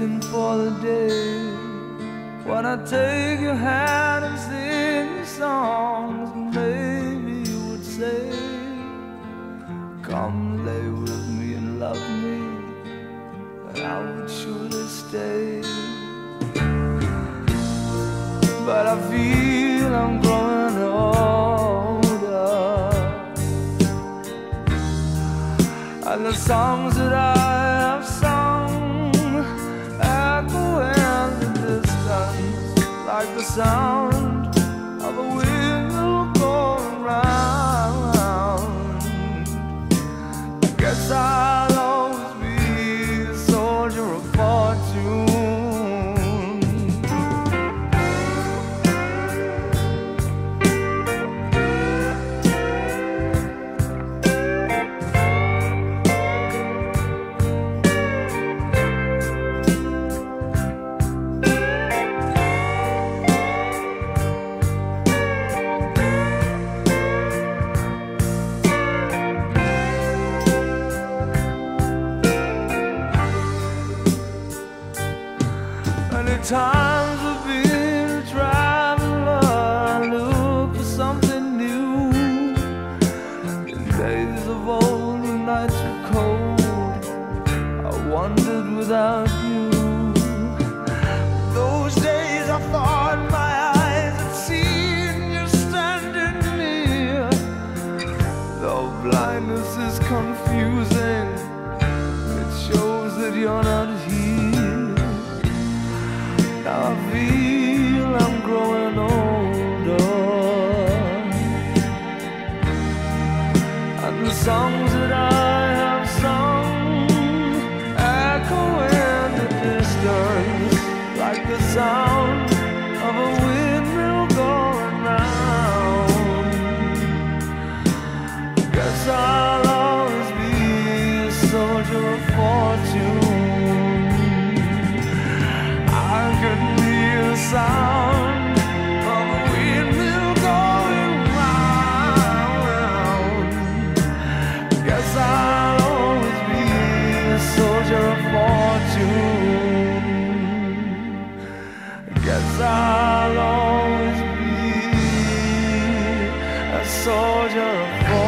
waiting for the day when I take your hand and sing you songs, and maybe you would say, come lay with me and love me, and I would surely stay. But I feel I'm growing older, and the songs that I have sung echo in the distance like the sound of a wheel going round. I guess I'll always be a soldier of fortune. Many times I've been a traveler, I look for something new. In days of old, when nights were cold, I wandered without you. Those days I thought my eyes had seen you standing near. Though blindness is confusing, it shows that you're not here. Now I feel I'm growing older, and the songs that I have sung echo in the distance like the sound of a windmill going round. Guess I'll always be a soldier of fortune. I can hear the sound of a windmill going round. Guess I'll always be a soldier of fortune. Guess I'll always be a soldier of fortune.